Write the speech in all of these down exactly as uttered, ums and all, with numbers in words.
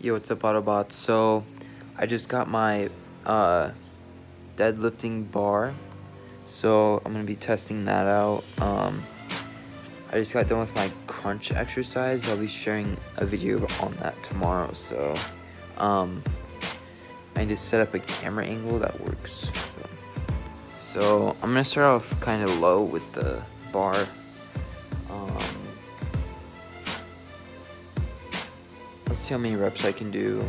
Yo, what's up, Autobots? So, I just got my uh, deadlifting bar, so I'm gonna be testing that out. Um, I just got done with my crunch exercise. I'll be sharing a video on that tomorrow. So, um, I just set up a camera angle that works. So, I'm gonna start off kind of low with the bar. Um, Let's see how many reps I can do.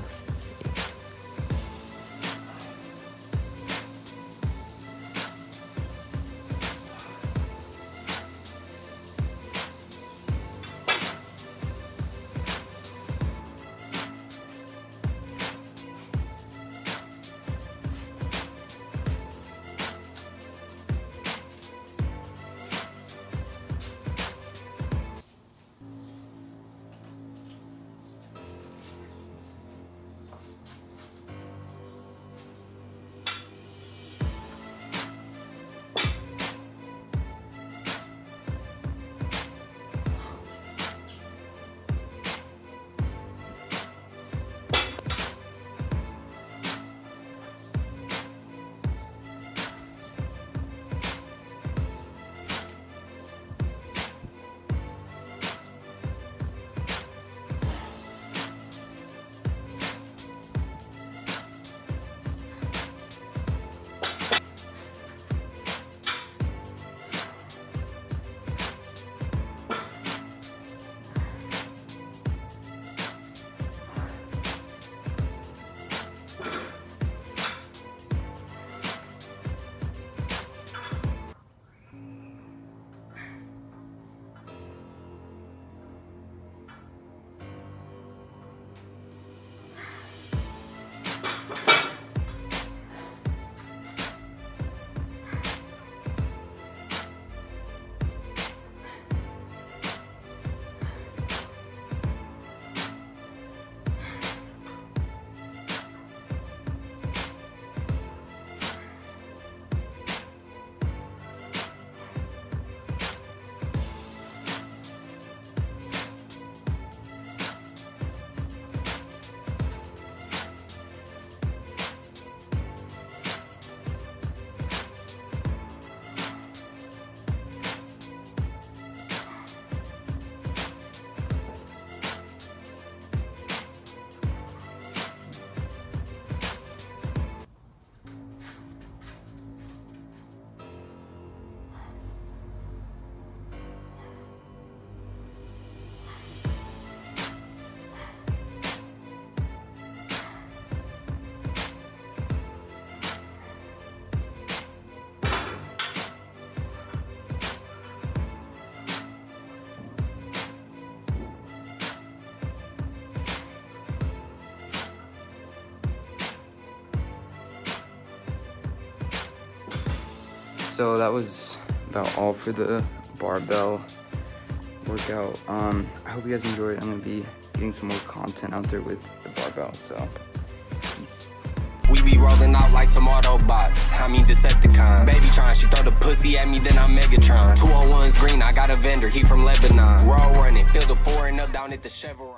So that was about all for the barbell workout. Um, I hope you guys enjoyed. I'm gonna be getting some more content out there with the barbell. So, peace. We be rolling out like some Autobots, I mean Decepticon. Baby trying, she throw the pussy at me, then I'm Megatron. two oh one's green, I got a vendor, he from Lebanon. We're all running, fill the four and up down at the Chevron.